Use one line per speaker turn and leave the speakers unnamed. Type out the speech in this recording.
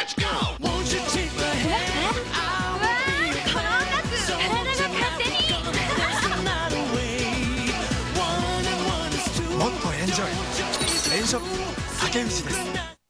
もっとエンジョイ。エンショップ竹内です。